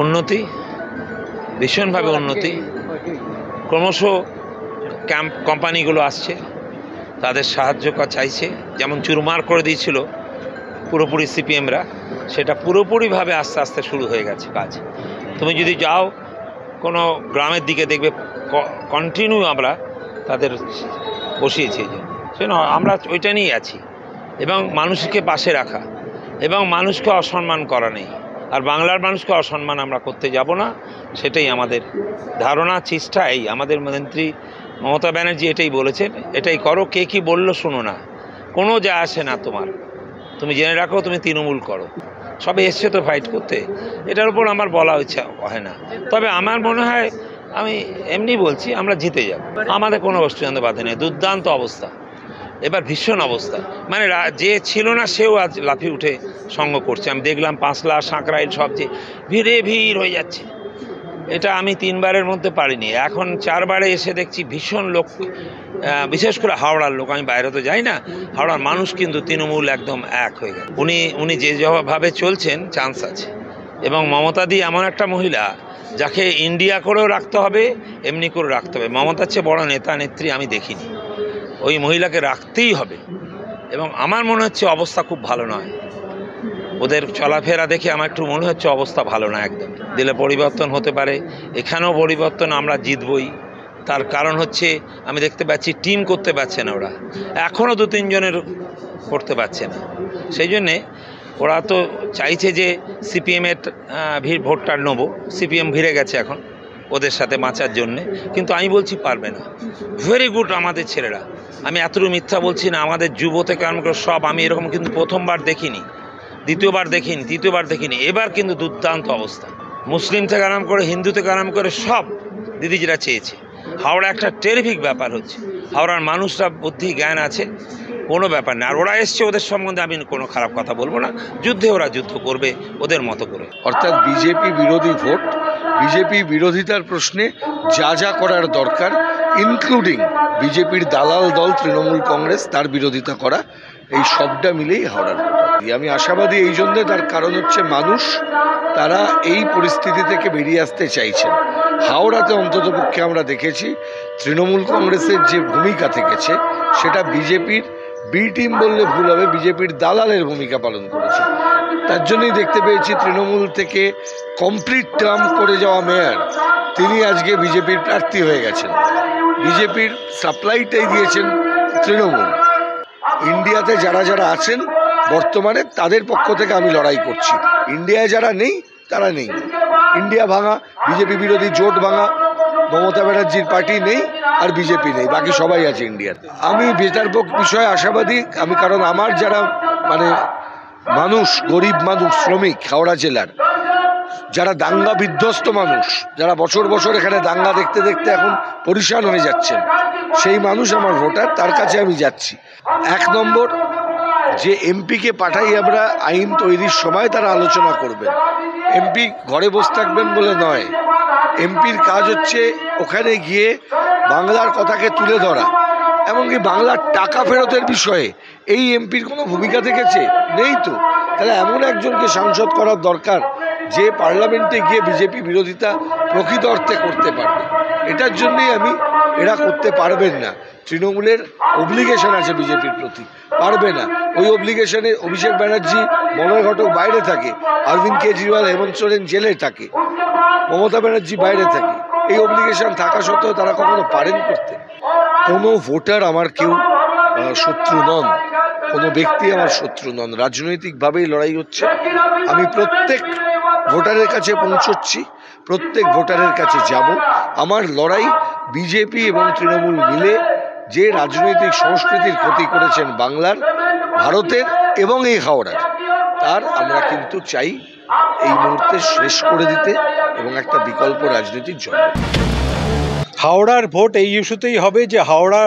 উন্নতি, ভীষণভাবে উন্নতি। ক্রমশ কোম্পানিগুলো আসছে, তাদের সাহায্য চাইছে। যেমন চুরমার করে দিয়েছিল পুরোপুরি সিপিএমরা, সেটা পুরোপুরিভাবে আস্তে আস্তে শুরু হয়ে গেছে কাজ। তুমি যদি যাও কোনো গ্রামের দিকে দেখবে কন্টিনিউ আমরা তাদের বসিয়েছি, সেন আমরা ওইটা নিয়েই আছি। এবং মানুষকে পাশে রাখা এবং মানুষকে অসম্মান করা নেই। আর বাংলার মানুষকে অসম্মান আমরা করতে যাব না, সেটাই আমাদের ধারণা, চেষ্টা। এই আমাদের মন্ত্রী মমতা ব্যানার্জি এটাই বলেছেন, এটাই করো। কে কি বললো শোনো না, কোনো যা আসে না তোমার। তুমি জেনে রাখো তুমি তৃণমূল করো, সবে এসছে তো ফাইট করতে। এটার উপর আমার বলা ইচ্ছা হয় না। তবে আমার মনে হয়, আমি এমনি বলছি, আমরা জিতে যাব। আমাদের কোনো বস্তু বাধে নেই, দুর্দান্ত অবস্থা। এবার ভীষণ অবস্থা, মানে যে ছিল না সেও আজ লাফিয়ে উঠে সঙ্গ করছে। আমি দেখলাম পাঁচলা, সাঁকরাইল সবচেয়ে ভিড় হয়ে যাচ্ছে। এটা আমি 3 বারের মধ্যে পারিনি, এখন 4 বারে এসে দেখছি ভীষণ লোক। বিশেষ করে হাওড়ার লোক, আমি বাইরে তো যাই না, হাওড়ার মানুষ কিন্তু তৃণমূল একদম এক হয়ে গেল। উনি যেভাবে চলছেন, চান্স আছে। এবং মমতাদি এমন একটা মহিলা যাকে ইন্ডিয়া করেও রাখতে হবে, এমনি করে রাখতে হবে। মমতার চেয়ে বড় নেতা নেত্রী আমি দেখিনি। ওই মহিলাকে রাখতেই হবে। এবং আমার মনে হচ্ছে অবস্থা খুব ভালো নয়, ওদের চলাফেরা দেখে আমার একটু মনে হচ্ছে অবস্থা ভালো না একদম। দিলে পরিবর্তন হতে পারে, এখানেও পরিবর্তন, আমরা জিতবই। তার কারণ হচ্ছে আমি দেখতে পাচ্ছি টিম করতে পারছে না ওরা, এখনও 2-3 জনের করতে পারছে না। সেই জন্যে ওরা তো চাইছে যে সিপিএমের ভোটটা নেবো। সিপিএম ভিড়ে গেছে এখন ওদের সাথে বাঁচার জন্যে, কিন্তু আমি বলছি পারবে না। ভেরি গুড আমাদের ছেলেরা, আমি এতটুকু মিথ্যা বলছি না। আমাদের যুব থেকে আরম্ভ করে সব, আমি এরকম কিন্তু প্রথমবার দেখিনি, দ্বিতীয়বার দেখিনি, তৃতীয়বার দেখিনি। এবার কিন্তু দুর্দান্ত অবস্থা। মুসলিম থেকে আরম্ভ করে, হিন্দু থেকে আরম্ভ করে সব দিদিজিরা চেয়েছে। হাওড়া একটা টেরিফিক ব্যাপার হচ্ছে। হাওড়ার মানুষরা বুদ্ধি জ্ঞান আছে, কোনো ব্যাপার না। আর ওরা এসছে, ওদের সম্বন্ধে আমি কোনো খারাপ কথা বলবো না। যুদ্ধে ওরা যুদ্ধ করবে ওদের মতো করে। অর্থাৎ বিজেপি বিরোধী ভোট, বিজেপি বিরোধিতার প্রশ্নে যা যা করার দরকার, ইনক্লুডিং বিজেপির দালাল দল তৃণমূল কংগ্রেস, তার বিরোধিতা করা, এই সবটা মিলেই হাওড়ার ভোট। আমি আশাবাদী এই জন্যে, তার কারণ হচ্ছে মানুষ তারা এই পরিস্থিতি থেকে বেরিয়ে আসতে চাইছেন। হাওড়াতে অন্ততপক্ষে আমরা দেখেছি তৃণমূল কংগ্রেসের যে ভূমিকা থেকেছে, সেটা বিজেপির বি টিম বললে ভুল হবে, বিজেপির দালালের ভূমিকা পালন করেছে। তার জন্যই দেখতে পেয়েছি তৃণমূল থেকে কমপ্লিট টার্ম করে যাওয়া মেয়র, তিনি আজকে বিজেপির প্রার্থী হয়ে গেছেন। বিজেপির সাপ্লাইটাই দিয়েছেন তৃণমূল। ইন্ডিয়াতে যারা যারা আছেন বর্তমানে, তাদের পক্ষ থেকে আমি লড়াই করছি। ইন্ডিয়ায় যারা নেই তারা নেই, ইন্ডিয়া ভাঙা, বিজেপি বিরোধী জোট ভাঙা, মমতা ব্যানার্জির পার্টি নেই আর বিজেপি নেই, বাকি সবাই আছে ইন্ডিয়াতে। আমি বেটার বিষয়ে আশাবাদী, আমি কারণ আমার যারা মানুষ, গরিব মানুষ, শ্রমিক, হাওড়া জেলার যারা দাঙ্গা বিধ্বস্ত মানুষ, যারা বছর বছর এখানে দাঙ্গা দেখতে দেখতে এখন পরিশান হয়ে যাচ্ছেন, সেই মানুষ আমার ভোটার, তার কাছে আমি যাচ্ছি। 1 নম্বর, যে এমপিকে পাঠাই আমরা আইন তৈরির সময় তারা আলোচনা করবেন। এমপি ঘরে বসে থাকবেন বলে নয়, এমপির কাজ হচ্ছে ওখানে গিয়ে বাংলার কথাকে তুলে ধরা। এমনকি বাংলার টাকা ফেরতের বিষয়ে এই এমপির কোনো ভূমিকা থেকেছে? নেই তো। তাহলে এমন একজনকে সাংসদ করার দরকার যে পার্লামেন্টে গিয়ে বিজেপি বিরোধিতা প্রকৃত অর্থে করতে পারবে। এটার জন্যই এরা করতে পারবেন না। তৃণমূলের অব্লিগেশন আছে বিজেপির প্রতি, পারবে না। ওই অব্লিগেশনে অভিষেক ব্যানার্জি, মলয় ঘটক বাইরে থাকে, অরবিন্দ কেজরিওয়াল, হেমন্ত সোরেন জেলে থাকে, মমতা ব্যানার্জি বাইরে থাকে। এই অব্লিগেশন থাকা সত্ত্বেও তারা কখনো পারেন করতে? কোনো ভোটার আমার কেউ শত্রু নন, কোনো ব্যক্তি আমার শত্রু নন। রাজনৈতিকভাবেই লড়াই হচ্ছে। আমি প্রত্যেক ভোটারের কাছে পৌঁছচ্ছি, প্রত্যেক ভোটারের কাছে যাব। আমার লড়াই বিজেপি এবং তৃণমূল মিলে যে রাজনৈতিক সংস্কৃতির ক্ষতি করেছেন বাংলার, ভারতের এবং এই হাওড়ার, তার আমরা কিন্তু চাই এই মুহূর্তে শেষ করে দিতে এবং একটা বিকল্প রাজনীতির জন্য। হাওড়ার ভোট এই ইস্যুতেই হবে যে হাওড়া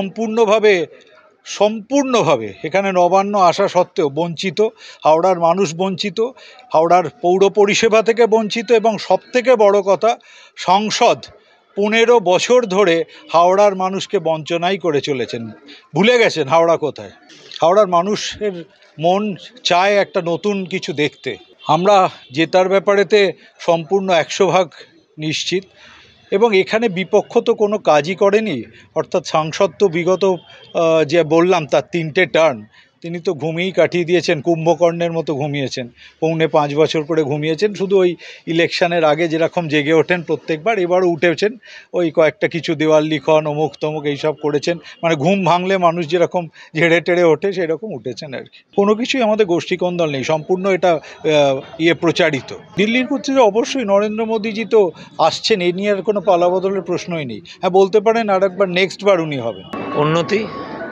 সম্পূর্ণভাবে এখানে নবান্ন আসা সত্ত্বেও বঞ্চিত, হাওড়ার মানুষ বঞ্চিত, হাওড়ার পৌর পরিষেবা থেকে বঞ্চিত, এবং সবথেকে বড় কথা, সংসদ 15 বছর ধরে হাওড়ার মানুষকে বঞ্চনাই করে চলেছেন। ভুলে গেছেন হাওড়া কোথায়। হাওড়ার মানুষের মন চায় একটা নতুন কিছু দেখতে। আমরা জেতার ব্যাপারেতে সম্পূর্ণ 100% নিশ্চিত এবং এখানে বিপক্ষ তো কোনো কাজই করেনি। অর্থাৎ সাংসদ তো বিগত যে বললাম তার 3টে টার্ন তিনি তো ঘুমিয়েই কাটিয়ে দিয়েছেন, কুম্ভকর্ণের মতো ঘুমিয়েছেন, 4.5 বছর করে ঘুমিয়েছেন। শুধু ওই ইলেকশনের আগে যেরকম জেগে ওঠেন প্রত্যেকবার, এবারও উঠেছেন, ওই কয়েকটা কিছু দেওয়াল লিখন অমুক তমুক এইসব করেছেন, মানে ঘুম ভাঙলে মানুষ যেরকম ঝেড়ে টেড়ে ওঠে সেরকম উঠেছেন আর কি। কোনো কিছুই আমাদের গোষ্ঠীকন্দল নেই, সম্পূর্ণ এটা প্রচারিত। দিল্লির ক্ষেত্রে অবশ্যই নরেন্দ্র মোদীজি তো আসছেন, এ নিয়ে আর কোনো পালাবদলের প্রশ্নই নেই। হ্যাঁ, বলতে পারেন আর একবার নেক্সট বার উনি হবেন। উন্নতি,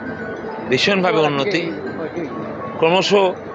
ভীষণভাবে উন্নতি। ক্রমশ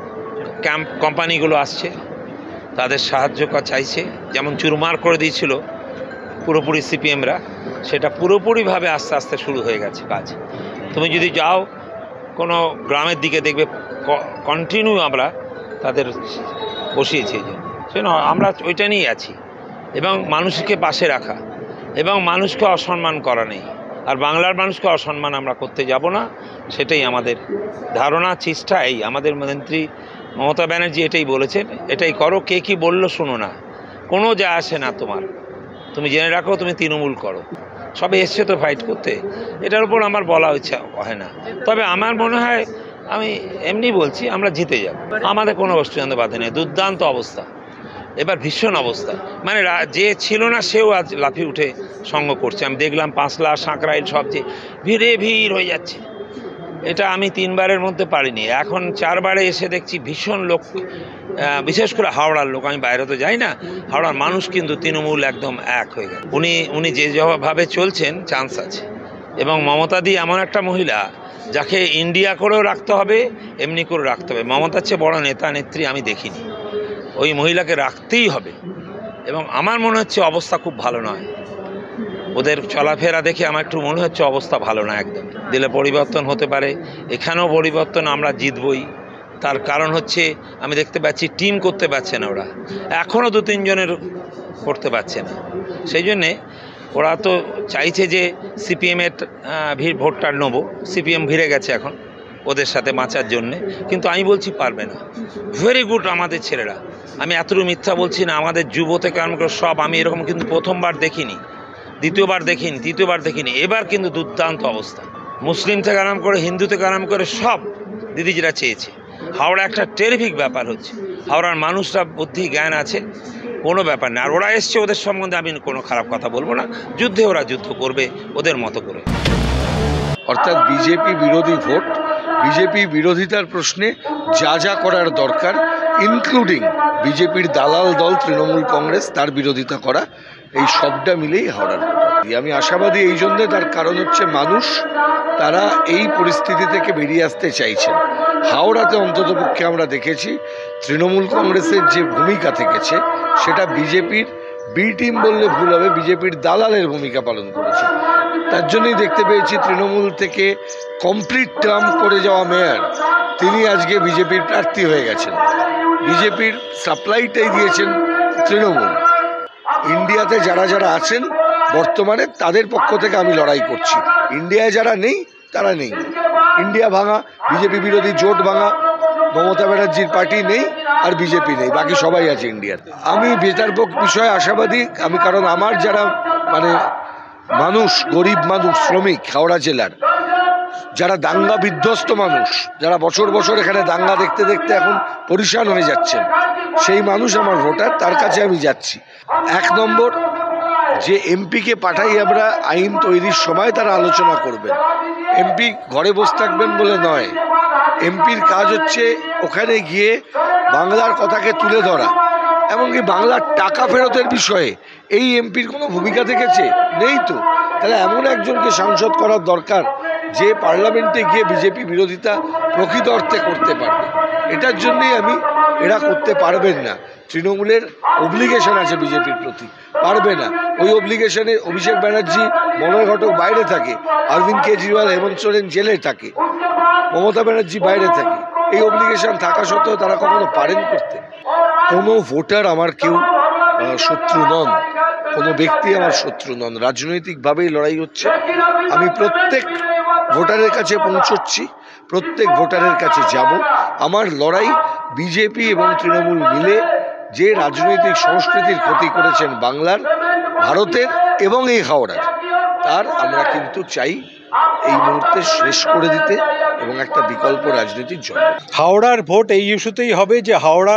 কোম্পানিগুলো আসছে, তাদের সাহায্য চাইছে। যেমন চুরমার করে দিয়েছিল পুরোপুরি সিপিএমরা, সেটা পুরোপুরিভাবে আস্তে আস্তে শুরু হয়ে গেছে কাজ। তুমি যদি যাও কোনো গ্রামের দিকে দেখবে কন্টিনিউ আমরা তাদের বসিয়েছি, সেজন্য আমরা ওইটা নিয়ে আছি। এবং মানুষকে পাশে রাখা এবং মানুষকে অসম্মান করা নেই, আর বাংলার মানুষকে অসম্মান আমরা করতে যাব না, সেটাই আমাদের ধারণা, চেষ্টা। এই আমাদের মন্ত্রী মমতা ব্যানার্জি এটাই বলেছেন, এটাই করো। কে কী বললো শোনো না, কোনো যা আসে না তোমার, তুমি জেনে রাখো তুমি তৃণমূল করো। সবে এসছে তো ফাইট করতে, এটার উপর আমার বলা ইচ্ছা হয় না। তবে আমার মনে হয়, আমি এমনি বলছি, আমরা জিতে যাব। আমাদের কোনো বস্তু বাধে নেই, দুর্দান্ত অবস্থা, এবার ভীষণ অবস্থা। মানে যে ছিল না সেও আজ লাফিয়ে উঠে সঙ্গ করছে। আমি দেখলাম পাঁচলা, সাঁকরাইল সব যে ভিড় হয়ে যাচ্ছে, এটা আমি 3বারের মধ্যে পারিনি। এখন 4বারে এসে দেখছি ভীষণ লোক, বিশেষ করে হাওড়ার লোক। আমি বাইরে তো যাই না, হাওড়ার মানুষ কিন্তু তৃণমূল একদম এক হয়ে গেছে। উনি যেভাবে চলছেন, চান্স আছে। এবং মমতাদি এমন একটা মহিলা যাকে ইন্ডিয়া করেও রাখতে হবে, এমনি করে রাখতে হবে। মমতার চেয়ে বড় নেতা নেত্রী আমি দেখিনি, ওই মহিলাকে রাখতেই হবে। এবং আমার মনে হচ্ছে অবস্থা খুব ভালো নয়, ওদের চলাফেরা দেখে আমার একটু মনে হচ্ছে অবস্থা ভালো না একদম। দিলে পরিবর্তন হতে পারে, এখানেও পরিবর্তন, আমরা জিতবই। তার কারণ হচ্ছে আমি দেখতে পাচ্ছি টিম করতে পারছে না ওরা, এখনও 2-3 জনের করতে পারছে না। সেই জন্যে ওরা তো চাইছে যে সিপিএমের ভোটটা নেবো, সিপিএম ভিড়ে গেছে এখন ওদের সাথে বাঁচার জন্যে, কিন্তু আমি বলছি পারবে না। ভেরি গুড আমাদের ছেলেরা, আমি এতটুকু মিথ্যা বলছি না। আমাদের যুব থেকে আরম্ভ করে সব, আমি এরকম কিন্তু প্রথমবার দেখিনি, দ্বিতীয়বার দেখিনি, তৃতীয়বার দেখিনি, এবার কিন্তু দুর্দান্ত অবস্থা। মুসলিম থেকে আরম্ভ করে, হিন্দু থেকে আরম্ভ করে সব দিদি যেটা চেয়েছে। হাওড়া একটা টেরিফিক ব্যাপার হচ্ছে, হাওড়ার মানুষরা বুদ্ধি জ্ঞান আছে, কোনো ব্যাপার না। আর ওরা এসছে, ওদের সম্বন্ধে আমি কোনো খারাপ কথা বলবো না। যুদ্ধে ওরা যুদ্ধ করবে ওদের মতো করে। অর্থাৎ বিজেপি বিরোধী ভোট, বিজেপি বিরোধিতার প্রশ্নে যা করার দরকার, ইনক্লুডিং বিজেপির দালাল দল তৃণমূল কংগ্রেস, তার বিরোধিতা করা, এই সবটা মিলেই হাওড়ার ভোট। আমি আশাবাদী এই জন্যে, তার কারণ হচ্ছে মানুষ তারা এই পরিস্থিতি থেকে বেরিয়ে আসতে চাইছেন। হাওড়াতে অন্ততপক্ষে আমরা দেখেছি তৃণমূল কংগ্রেসের যে ভূমিকা থেকেছে, সেটা বিজেপির বি টিম বললে ভুল হবে, বিজেপির দালালের ভূমিকা পালন করেছে। তার জন্যই দেখতে পেয়েছি তৃণমূল থেকে কমপ্লিট টার্ম করে যাওয়া মেয়র, তিনি আজকে বিজেপির প্রার্থী হয়ে গেছেন। বিজেপির সাপ্লাইটাই দিয়েছেন তৃণমূল। ইন্ডিয়াতে যারা আছেন বর্তমানে, তাদের পক্ষ থেকে আমি লড়াই করছি। ইন্ডিয়ায় যারা নেই তারা নেই, ইন্ডিয়া ভাঙা, বিজেপি বিরোধী জোট ভাঙা, মমতা ব্যানার্জির পার্টি নেই আর বিজেপি নেই, বাকি সবাই আছে ইন্ডিয়াতে। আমি বেতার বিষয়ে আশাবাদী, আমি কারণ আমার যারা মানুষ, গরিব মানুষ, শ্রমিক, হাওড়া জেলার যারা দাঙ্গা বিধ্বস্ত মানুষ, যারা বছর বছর এখানে দাঙ্গা দেখতে দেখতে এখন পরিশান হয়ে যাচ্ছেন, সেই মানুষ আমার ভোটার, তার কাছে আমি যাচ্ছি। 1 নম্বর, যে এমপিকে পাঠাই আমরা আইন তৈরির সময় তারা আলোচনা করবেন। এমপি ঘরে বসে থাকবেন বলে নয়, এমপির কাজ হচ্ছে ওখানে গিয়ে বাংলার কথাকে তুলে ধরা, এমনকি বাংলার টাকা ফেরতের বিষয়ে এই এমপির কোনো ভূমিকা থেকেছে? নেই তো। তাহলে এমন একজনকে সাংসদ করার দরকার যে পার্লামেন্টে গিয়ে বিজেপি বিরোধিতা প্রকৃত অর্থে করতে পারবে। এটার জন্যই এরা করতে পারবেন না। তৃণমূলের অব্লিগেশন আছে বিজেপির প্রতি, পারবে না। ওই অব্লিগেশনে অভিষেক ব্যানার্জি, মলয় ঘটক বাইরে থাকে, অরবিন্দ কেজরিওয়াল, হেমন্ত সোরেন জেলে থাকে, মমতা ব্যানার্জি বাইরে থাকে। এই অব্লিগেশন থাকা সত্ত্বেও তারা কখনো পারেন করতে? কোনো ভোটার আমার কেউ শত্রু নন, কোনো ব্যক্তি আমার শত্রু নন। রাজনৈতিকভাবেই লড়াই হচ্ছে। আমি প্রত্যেক ভোটারের কাছে পৌঁছচ্ছি, প্রত্যেক ভোটারের কাছে যাব। আমার লড়াই বিজেপি এবং তৃণমূল মিলে যে রাজনৈতিক সংস্কৃতির ক্ষতি করেছেন বাংলার, ভারতের এবং এই হাওড়ার, তার আমরা কিন্তু চাই এই মুহূর্তে শেষ করে দিতে এবং একটা বিকল্প রাজনীতির জন্য। হাওড়ার ভোট এই ইস্যুতেই হবে যে হাওড়া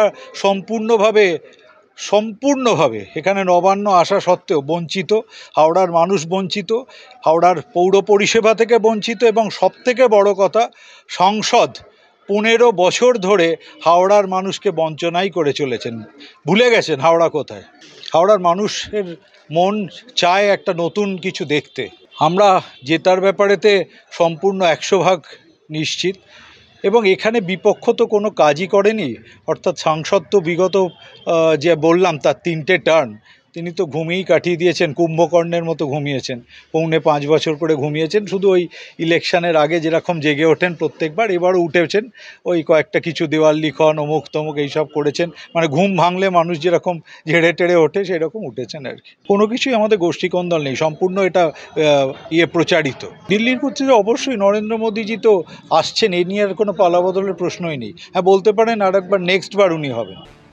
সম্পূর্ণভাবে এখানে নবান্ন আসা সত্ত্বেও বঞ্চিত, হাওড়ার মানুষ বঞ্চিত, হাওড়ার পৌর পরিষেবা থেকে বঞ্চিত, এবং সবথেকে বড় কথা সংসদ 15 বছর ধরে হাওড়ার মানুষকে বঞ্চনাই করে চলেছেন। ভুলে গেছেন হাওড়া কোথায়। হাওড়ার মানুষের মন চায় একটা নতুন কিছু দেখতে। আমরা জেতার ব্যাপারেতে সম্পূর্ণ 100% নিশ্চিত, এবং এখানে বিপক্ষ তো কোনো কাজই করেনি। অর্থাৎ সাংসদ তো বিগত যে বললাম তার 3টে টার্ন তিনি তো ঘুমিয়েই কাটিয়ে দিয়েছেন, কুম্ভকর্ণের মতো ঘুমিয়েছেন, 4.5 বছর করে ঘুমিয়েছেন। শুধু ওই ইলেকশনের আগে যেরকম জেগে ওঠেন প্রত্যেকবার, এবারও উঠেছেন, ওই কয়েকটা কিছু দেওয়াল লিখন অমুক তমুক এইসব করেছেন, মানে ঘুম ভাঙলে মানুষ যেরকম ঝেড়ে টেড়ে ওঠে সেরকম উঠেছেন আর কি। কোনো কিছুই আমাদের গোষ্ঠীকন্দল নেই, সম্পূর্ণ এটা প্রচারিত। দিল্লির পত্রিকা অবশ্যই নরেন্দ্র মোদীজি তো আসছেন, এ নিয়ে আর কোনো পালাবদলের প্রশ্নই নেই। হ্যাঁ, বলতে পারেন আর একবার নেক্সট বার উনি হবেন।